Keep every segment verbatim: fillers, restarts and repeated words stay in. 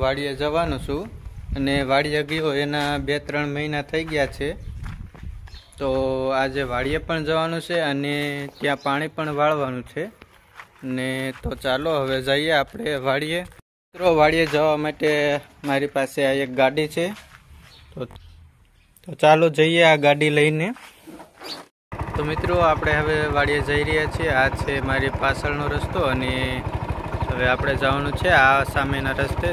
વાડીએ જવાનો છું અને વાડીએ ગયો એના બે ત્રણ મહિના થઈ ગયા છે। તો આજે વાડીએ પણ જવાનું છે અને ત્યાં પાણી પણ વાળવાનું છે ને તો ચાલો હવે જઈએ આપણે વાડીએ। મિત્રો વાડીએ જવા માટે મારી પાસે આ એક ગાડી છે, તો તો ચાલો જઈએ આ ગાડી લઈને। તો મિત્રો આપણે હવે વાડીએ જઈ રહ્યા છીએ। આ છે મારી પાછળનો રસ્તો અને હવે આપણે જવાનું છે આ સામેના રસ્તે।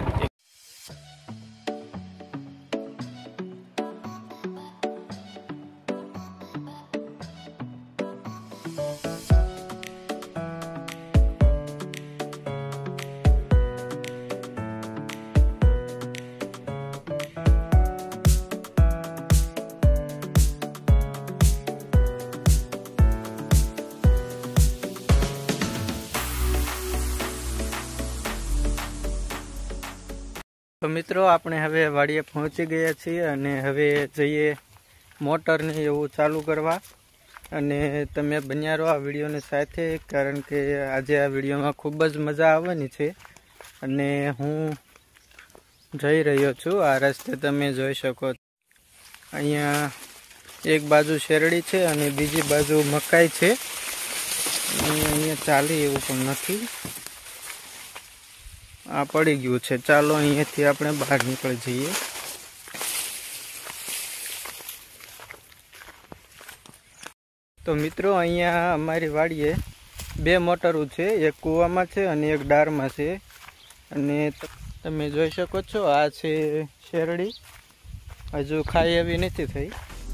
तो मित्रों આપણે હવે વાડીએ પહોંચી ગયા છીએ અને હવે જઈએ મોટરને એવું ચાલુ કરવા અને તમે બન્યા રહો આ વિડીયોની સાથે, કારણ કે આજે આ વિડીયોમાં ખૂબ જ મજા આવવાની છે। અને હું જઈ રહ્યો છું આ રસ્તે, તમે જોઈ શકો અહીંયા એક બાજુ શેરડી છે અને બીજી બાજુ મકાઈ છે। અહીંયા ચાલે એવું પણ નથી, आ पड़ी गયું છે। ચાલો અહીંયાથી આપણે બહાર નીકળી જઈએ। તો મિત્રો અહીંયા અમારી વાડીએ બે મોટરો છે, એક કૂવામાં છે અને એક ડારમાં છે અને તમે જોઈ શકો છો આ છે શેરડી, હજુ ખાઈ એવી નથી થઈ।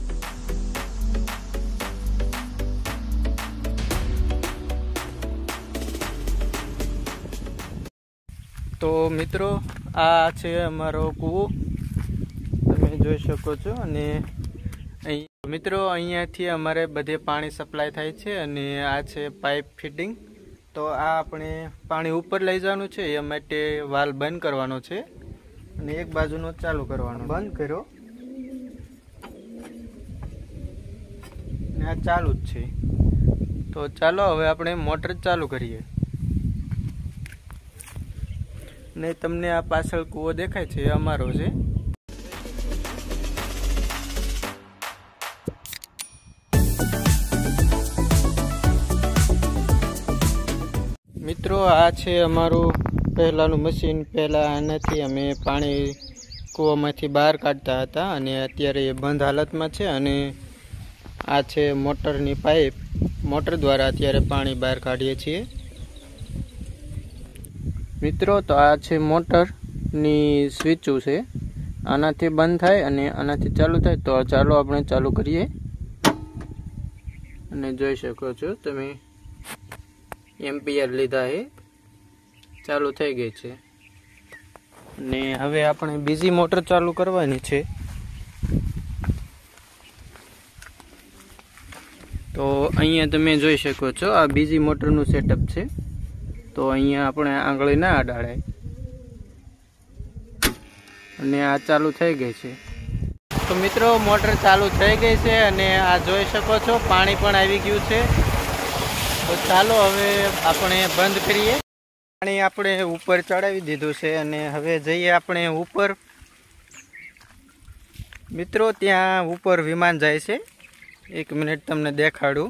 तो मित्रों आ छे अमारो कूवो, तमे जोई शको छो। अने मित्रों अहींयाथी अमारे बधे पाणी सप्लाय थाय छे अने आ छे पाइप फिटिंग। तो आ आपणे पाणी उपर लई जवानुं छे, ए माटे वाल बंद करवानो छे अने एक बाजुनो चालू करवानो। बंद कर्यो ने आ चालू ज छे। तो चालो हवे आपणे मोटर चालू करीए। ने तमने आ पाछळ कूवो देखाय छे अमारो छे। मित्रों आ छे अमारुं पहेलानुं मशीन। पहेला आनाथी अमे पाणी कूवामांथी बहार काढता हता अने अत्यारे ए बंध हालतमां छे अने आ छे मोटरनी पाइप। मोटर द्वारा अत्यारे पाणी बहार काढीए छीए। मित्रों तो आ छे मोटर नी स्विचो छे, आनाथी बंद थाय अने आनाथी चालू थाय। तो चालो आपणे चालू करीए अने जोई शको छो तमे एम्पियर लीधा है, चालू थई गई छे। ने हवे आपणे बीजी मोटर चालू करवानी छे। तो अहींया तमे जोई शको छो आ बीजी मोटरनुं सेटअप छे। तो अहींया आपणे आंगળી ना અડાડાય અને આ ચાલુ થઈ ગઈ છે। તો મિત્રો મોટર ચાલુ થઈ ગઈ છે અને આ જોઈ શકો છો પાણી પણ આવી ગયું છે। તો ચાલો હવે આપણે બંધ કરીએ। પાણી આપણે ઉપર ચડાવી દીધું છે અને હવે જઈએ આપણે ઉપર। મિત્રો ત્યાં ઉપર વિમાન જાય છે, એક મિનિટ તમને દેખાડું।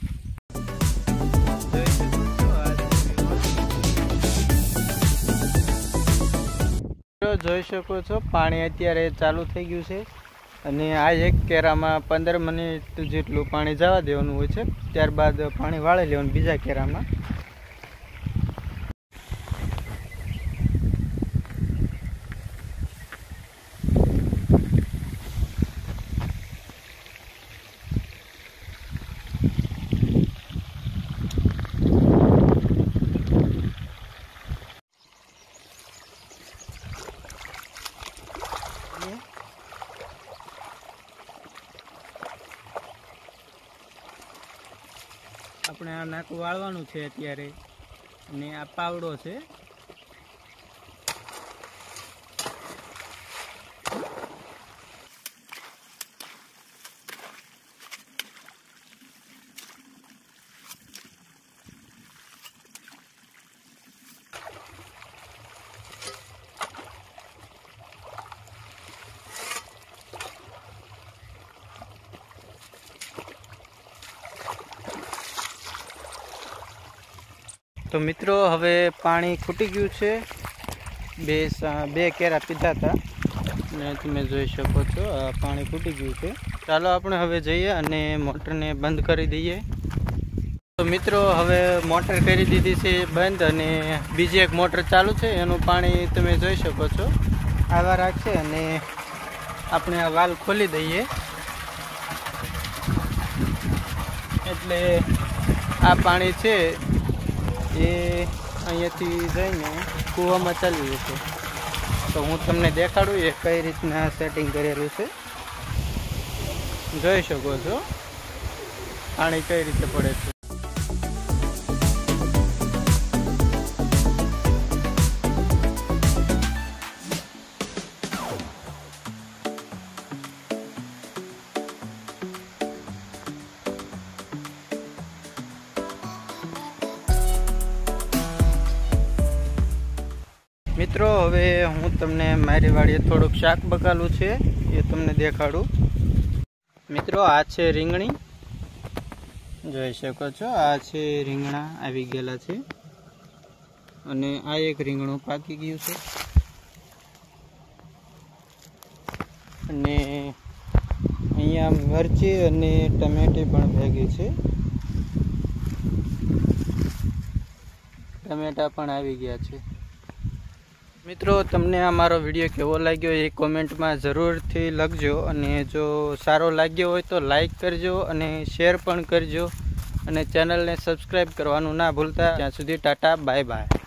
જોઈ શકો છો પાણી અત્યારે ચાલુ થઈ ગયું છે અને આ એક કેરામાં પંદર મિનિટ જેટલું પાણી જવા દેવાનું હોય છે, ત્યારબાદ પાણી વાળી લેવાનું બીજા કેરામાં। આપણે આ નાકું વાળવાનું છે અત્યારે અને આ પાવડો છે। तो मित्रों हवे पाणी खूटी गयुं छे। बे बे केरा पीधा था ने तमे जोई शको छो आ पाणी खूटी गयुं छे। चालो आपणे हवे जईए अने मोटर ने बंद करी दईए। तो मित्रों हवे मोटर करी दीधी छे बंद अने बीजी एक मोटर चालू छे एनुं पाणी तमे जोई शको छो आवा राखशे अने आपणे आ वाल्व खोली दईए एटले आ पाणी छे ए अहींयाथी जईने कूવામાં ચાલી જશે। तो हूँ तमने देखाडું એ कई રીતના सेटिंग करेલું છે। જોઈ શકો છો પાણી કઈ રીતે પડે છે। मित्रों हवे हूँ तमने मारी वाड़ीए थोड़ुंक शाक बकालू छे ए तमने देखाडું। मित्रों आ छे રીંગણી જોઈ શકો છો। आ छे રીંગણા આવી ગયેલા છે અને આ એક રીંગણું પાકી ગયું છે અને અહીંયા મરચી અને ટમેટી પણ ભેગી છે। ટમેટા પણ આવી ગયા છે। मित्रों तमने आ मारो विडियो केवो लाग्यो ए कॉमेंट में जरूर थी लखजो अने जो सारो लाग्यो होय तो लाइक करजो अने शेर पण करजो अने चेनल ने सब्सक्राइब करवानुं ना भूलता। त्यां सुधी टाटा बाय बाय।